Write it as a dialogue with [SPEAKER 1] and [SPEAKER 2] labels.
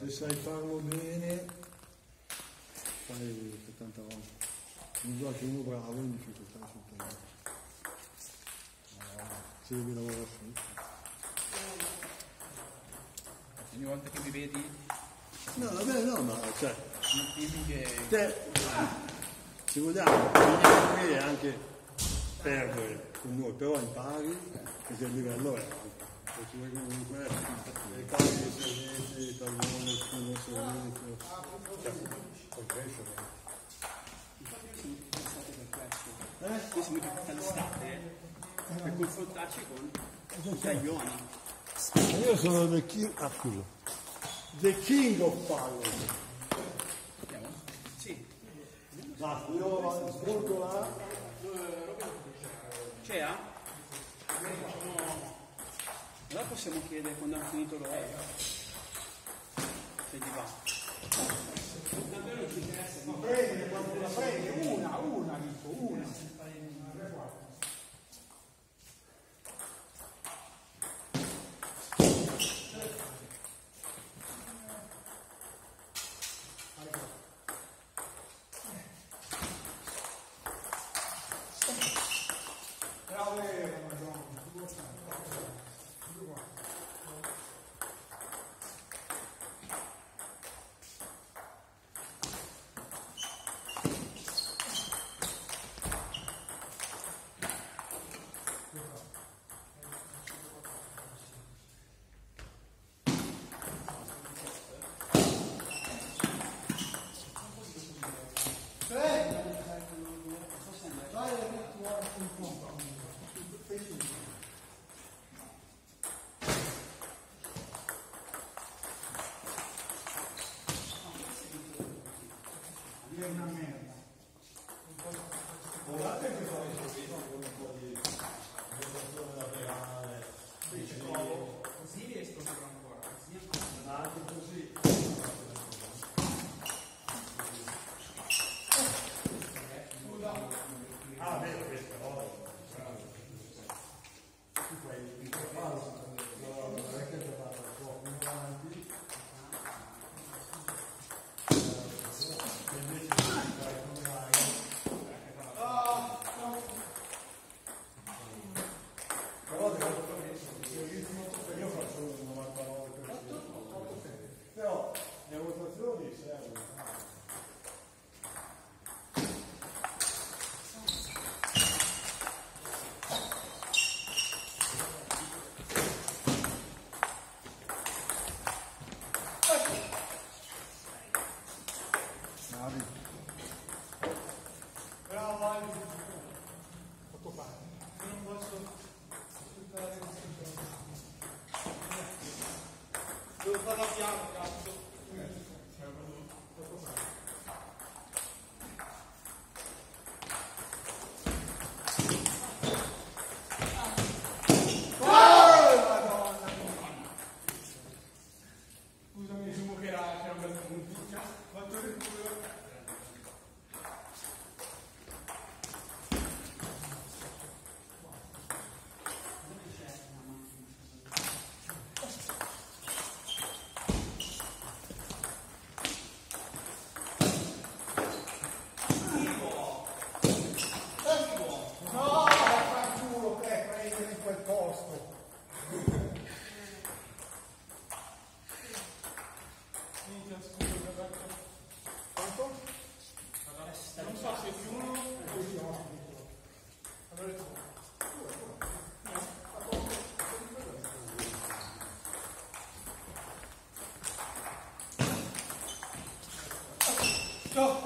[SPEAKER 1] Se sai farlo bene, fai 70 volte. Non so che uno bravo in difficoltà sul terreno. Se devi lavorare su.
[SPEAKER 2] Ogni volta che mi vedi...
[SPEAKER 1] No, vabbè, no, ma cioè...
[SPEAKER 2] Dimmi che...
[SPEAKER 1] se vogliamo, venire anche perdere con noi, però impari perché il livello è alto. Perché comunque le cose di servizi, taglione, scudo, servizio, cioè, puoi crescere.
[SPEAKER 2] Io sono venuto tutta l'estate per confrontarci con taglioni.
[SPEAKER 1] Io sono the king of power.
[SPEAKER 2] Andiamo? Sì.
[SPEAKER 1] Basta, io svolgo là.
[SPEAKER 2] C'è A? Allora possiamo chiedere quando hanno finito loro. Se gli va. Davvero non ci interessa.
[SPEAKER 3] Ma prende, quando la prende, una, dico, una. È una merda.
[SPEAKER 1] Guardate che fa il servizio con un po' di rotazione laterale.
[SPEAKER 2] Così riesco ancora.
[SPEAKER 1] Anche così. Ah, vero, questa roba. Non è che ti fa un po' più avanti. Io faccio un 99%. Però le rotazioni servono.
[SPEAKER 3] Bravo, Ale. Fatto fare. Io non posso aspettare questo giorno. Devo fare la piana, cazzo. Fatto fare. Madonna. Scusami, assumo che c'era un bel punto. Quanto recupero? No, fanculo che prendere in quel posto. Minchia, scusa, quanto? Non so se più uno o più uno. Allora tu. Ciao.